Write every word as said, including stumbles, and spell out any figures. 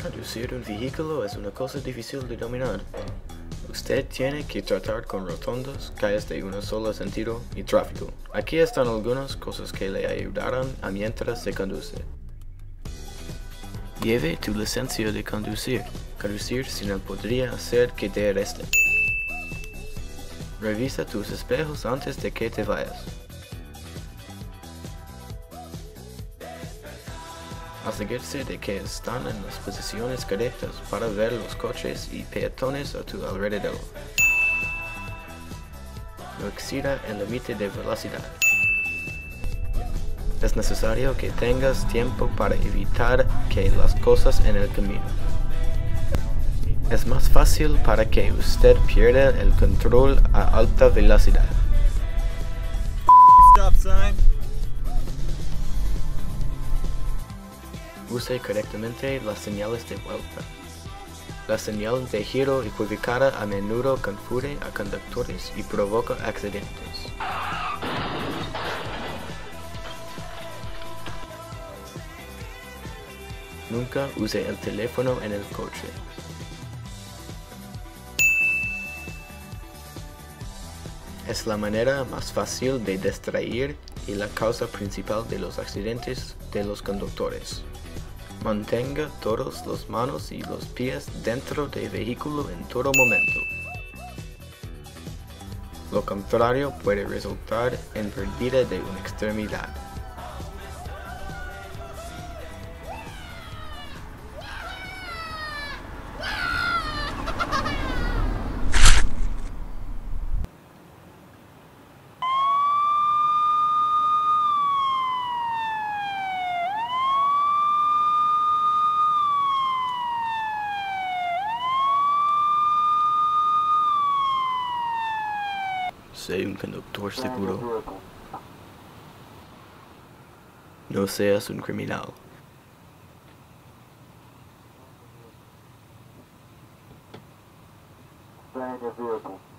Conducir un vehículo es una cosa difícil de dominar. Usted tiene que tratar con rotondas, calles de un solo sentido y tráfico. Aquí están algunas cosas que le ayudarán a mientras se conduce. Lleve tu licencia de conducir. Conducir sin él podría hacer que te arresten. Revisa tus espejos antes de que te vayas. Asegúrese de que están en las posiciones correctas para ver los coches y peatones a tu alrededor. No exceda el límite de velocidad. Es necesario que tengas tiempo para evitar que las cosas en el camino. Es más fácil para que usted pierda el control a alta velocidad. Stop sign. Use correctamente las señales de vuelta. La señal de giro equivocada a menudo confunde a conductores y provoca accidentes. Nunca use el teléfono en el coche. Es la manera más fácil de distraer y la causa principal de los accidentes de los conductores. Mantenga todas las manos y los pies dentro del vehículo en todo momento. Lo contrario puede resultar en pérdida de una extremidad. Sé un conductor seguro. No seas un criminal. Stay in your vehicle.